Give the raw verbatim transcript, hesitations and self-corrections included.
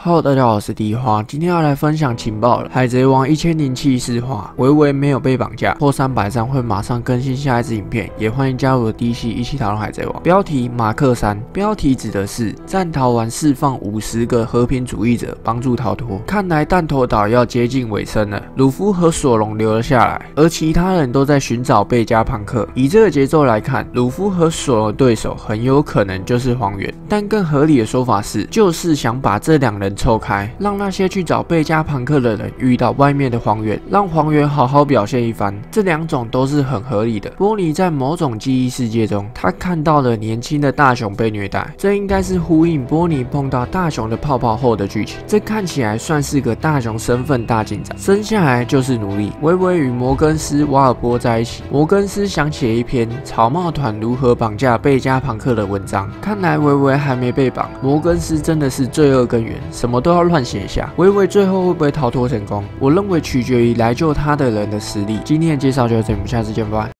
Hello， 大家好，我是迪花，今天要来分享情报了。海贼王一千零七四话，维维没有被绑架，破三百赞会马上更新下一支影片，也欢迎加入我的 D C 一起讨论海贼王。标题马克三，标题指的是战逃完释放五十个和平主义者，帮助逃脱。看来弹头岛要接近尾声了，鲁夫和索隆留了下来，而其他人都在寻找贝加庞克。以这个节奏来看，鲁夫和索隆的对手很有可能就是荒原，但更合理的说法是，就是想把这两人凑开，让那些去找贝加庞克的人遇到外面的荒原，让荒原好好表现一番。这两种都是很合理的。波尼在某种记忆世界中，他看到了年轻的大雄被虐待，这应该是呼应波尼碰到大雄的泡泡后的剧情。这看起来算是个大雄身份大进展，生下来就是奴隶。维维与摩根斯瓦尔波在一起，摩根斯想写一篇草帽团如何绑架贝加庞克的文章。看来维维还没被绑，摩根斯真的是罪恶根源，什么都要乱写一下。维维最后会不会逃脱成功？我认为取决于来救他的人的实力。今天的介绍就到这里，我们下次见，拜拜。